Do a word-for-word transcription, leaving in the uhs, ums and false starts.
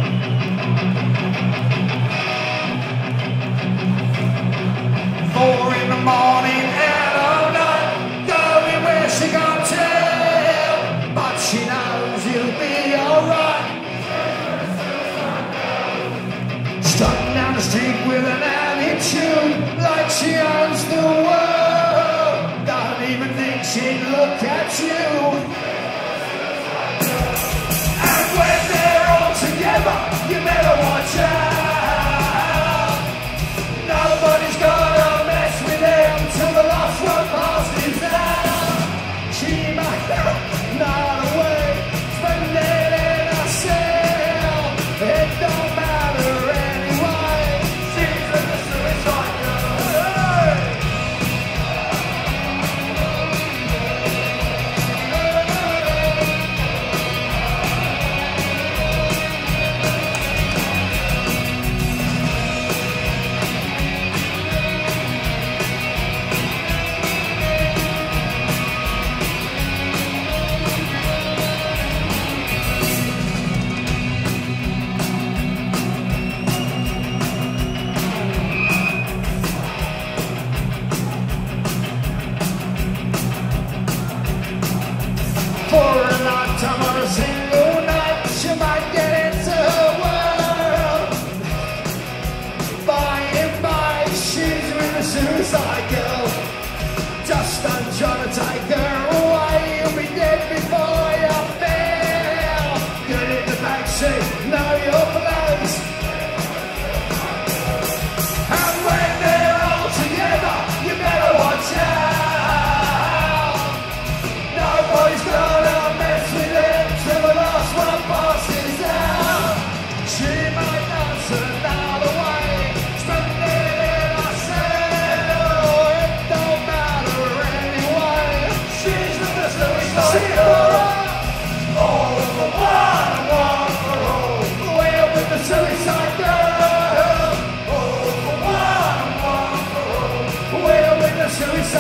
Four in the morning and all night, going where she got to, but she knows you'll be alright. Strutting down the street with an attitude like she owns the world. Don't even think she'd look at you. And when they're all together, you better watch out. Nobody's gonna mess with them till the last one passes out. She might not away, spending in herself. It don't matter anyway. She's a suicide girl. For a lifetime or a single night, she might get into her world. By and by, she's with a suicide girl. Just don't try to take her away, you'll be dead before you fail. Get in the backseat, know your place. And when they're all together, you better watch out. Nobody's gonna mess with them till the last one passes out. She might dance another way, spending in herself. It don't matter anyway. She's with the suicide girl. All for one, one for all. We're with the suicide girl. All for one, one for all. We're with the suicide